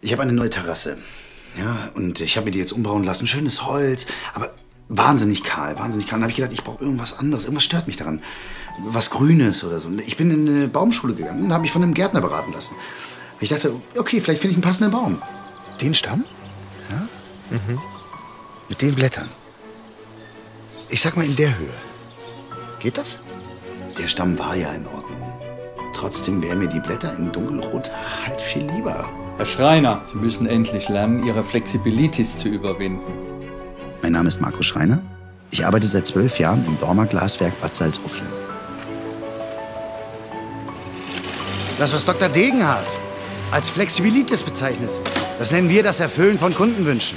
Ich habe eine neue Terrasse. Ja, und ich habe mir die jetzt umbauen lassen. Schönes Holz, aber wahnsinnig kahl, wahnsinnig kahl. Dann habe ich gedacht, ich brauche irgendwas anderes. Irgendwas stört mich daran. Was Grünes oder so. Ich bin in eine Baumschule gegangen und habe mich von einem Gärtner beraten lassen. Ich dachte, okay, vielleicht finde ich einen passenden Baum. Den Stamm? Ja? Mhm. Mit den Blättern. Ich sag mal in der Höhe. Geht das? Der Stamm war ja in Ordnung. Trotzdem wären mir die Blätter in Dunkelrot halt viel lieber. Herr Schreiner, Sie müssen endlich lernen, Ihre Flexibilitis zu überwinden. Mein Name ist Markus Schreiner. Ich arbeite seit 12 Jahren im Dormer Glaswerk Bad Salzuflen. Das, was Dr. Degenhardt als Flexibilitis bezeichnet, das nennen wir das Erfüllen von Kundenwünschen.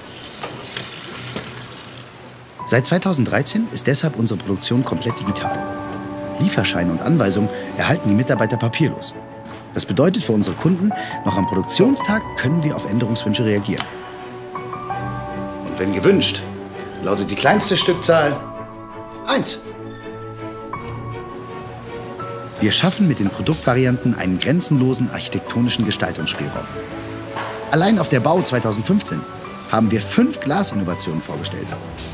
Seit 2013 ist deshalb unsere Produktion komplett digital. Lieferscheine und Anweisungen erhalten die Mitarbeiter papierlos. Das bedeutet für unsere Kunden, noch am Produktionstag können wir auf Änderungswünsche reagieren. Und wenn gewünscht, lautet die kleinste Stückzahl 1. Wir schaffen mit den Produktvarianten einen grenzenlosen architektonischen Gestaltungsspielraum. Allein auf der Bau 2015 haben wir 5 Glasinnovationen vorgestellt.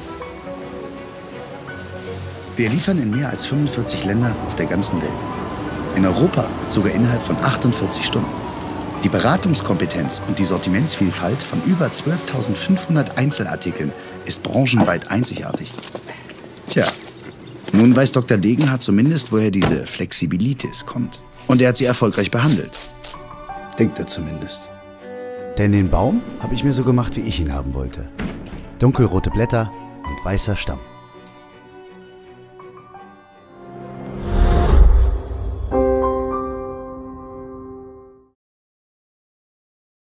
Wir liefern in mehr als 45 Länder auf der ganzen Welt. In Europa sogar innerhalb von 48 Stunden. Die Beratungskompetenz und die Sortimentsvielfalt von über 12.500 Einzelartikeln ist branchenweit einzigartig. Tja, nun weiß Dr. Degenhardt zumindest, woher diese Flexibilitis kommt. Und er hat sie erfolgreich behandelt. Denkt er zumindest. Denn den Baum habe ich mir so gemacht, wie ich ihn haben wollte. Dunkelrote Blätter und weißer Stamm.